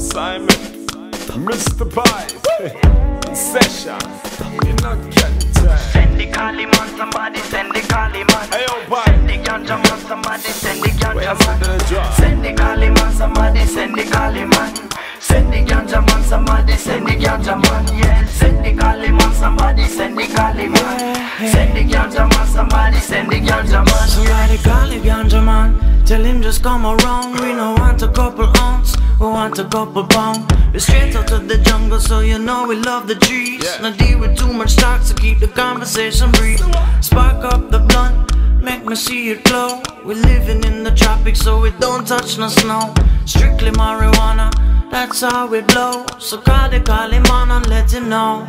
Simon, Mr. Pies, Session, you not getting time. Send the Kali man, somebody send the Kali man. Hey, yo, bye. Send the ganja man, somebody send the ganja Where's man. the drop? Send the Kali man, somebody send the Kali man. Send the ganja man, somebody send the ganja man. Yeah, send the Kali man, somebody send the Kali man. Send the ganja man, somebody send the ganja man. Somebody call the ganja man, tell him just come around. We don't want a couple ounce, we want a couple pound. We're straight out of the jungle, so you know we love the trees. Yeah. Not deal with too much talk, so keep the conversation brief. Spark up the blunt, make me see it glow. We're living in the tropics, so we don't touch no snow. Strictly marijuana, that's how we blow. So call the Kali man and let him know.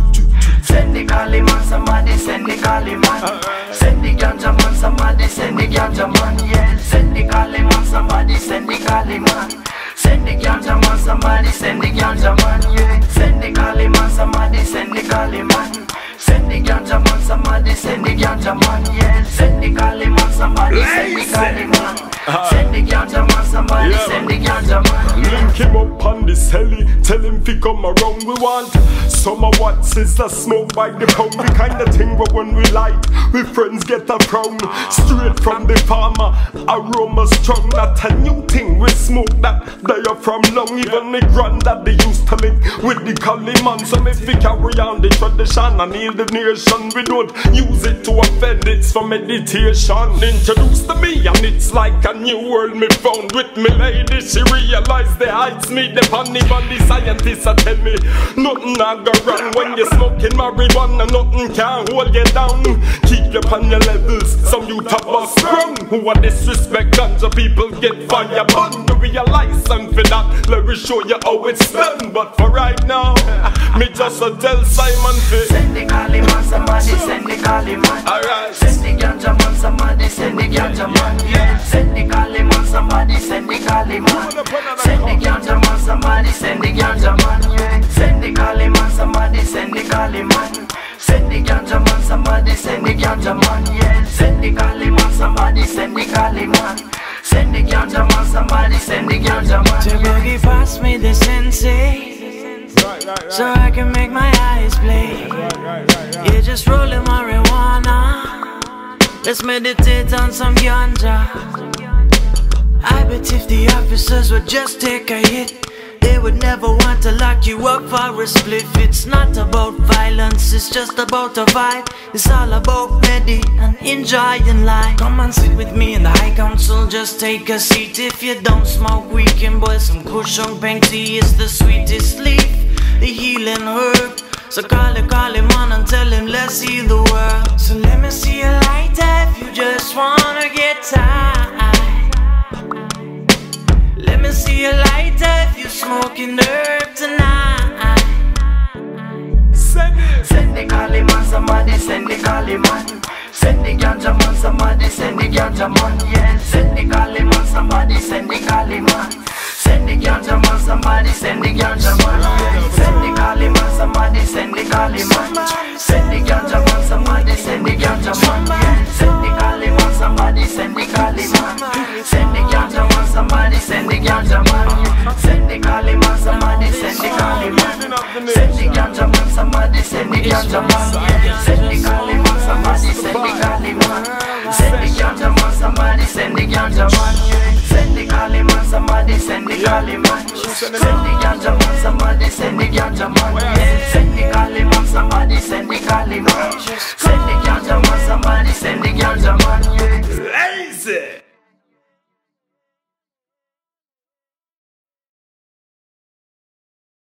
Send the Kali man, somebody send the Kali man. Send the ganja man, somebody send the ganja man. Yeah, send the Kali man, somebody send the Kali man. Send the ganja man, somebody send the ganja man. Yeah, send the Kali man, somebody send the Kali man. Send the ganja man, somebody send the ganja man. Yeah, send the Kali man, somebody send the Kali man. Send the ganja man, somebody send the ganja man. Link him up on the celly, tell him fi come around. We want some of what sister smoke by the pound. The kind of thing where when we light, we friends get a crown. Straight from the farmer, aroma strong. Not a new thing, we smoke that they are from long. Even the granddaddy used to link with the Kali man. So if we carry on the tradition and heal the nation, we don't use it to offend, it's for meditation. Introduced to me and it's like a new world me found. With me lady, she realized the heights me depend. Even the scientists a tell me nothing a go wrong when you smoking marijuana. Nothing can hold you down. Keep you on your levels, some you top us wrong. Who are disrespect ganja people get fire burn. To realize something for that, let me show you how it's done. But for right now, me just a tell Simon fi send the Kali man, somebody send the Kali man. Alright. Send the ganja man, somebody send the ganja man. Yeah, send the Kali man, somebody send the Kali man. Send the ganja man, somebody send the ganja man. Yeah, send the Kali man, somebody send the Kali man. Send the ganja man, somebody send the ganja man. Yeah, send the Kali man, somebody send the Kali man. Send the ganja man, somebody send the ganja man. To boogie pass me the sensei, so I can make my eyes play. You're just rolling marijuana, let's meditate on some ganja. I bet if the officers would just take a hit, they would never want to lock you up for a spliff. It's not about violence, it's just about a vibe. It's all about medi and enjoying life. Come and sit with me in the high council, just take a seat. If you don't smoke, we can boil some Kushong Peng tea. It's the sweetest leaf, the healing herb. So call the man and tell him let's heal the world. So let me see a lighter if you just wanna get high. Let me see a lighter if you smoking herb tonight. Send the Kali man, somebody send the Kali man. Send the ganja man, somebody send the ganja man. Yeah, send the Kali man, somebody send the Kali man. Send the ganja man, somebody send the ganja man. Yeah, send the Kali man, somebody send the Kali man. Send the ganja man, somebody send the ganja man. Yeah, send the Kali man, somebody send the Kali man. Send the ganja man, somebody send the ganja man. Yeah, send the Kali man, somebody send the Kali man. Send the ganja man, somebody send the ganja man. Yeah, send the Kali man, somebody send the Kali man. Send the ganja man, somebody send the ganja man. Send the Kali man, somebody send the Kali man. Send the ganja man, somebody send the ganja man. Send the Kali man, somebody send the Kali man. Send the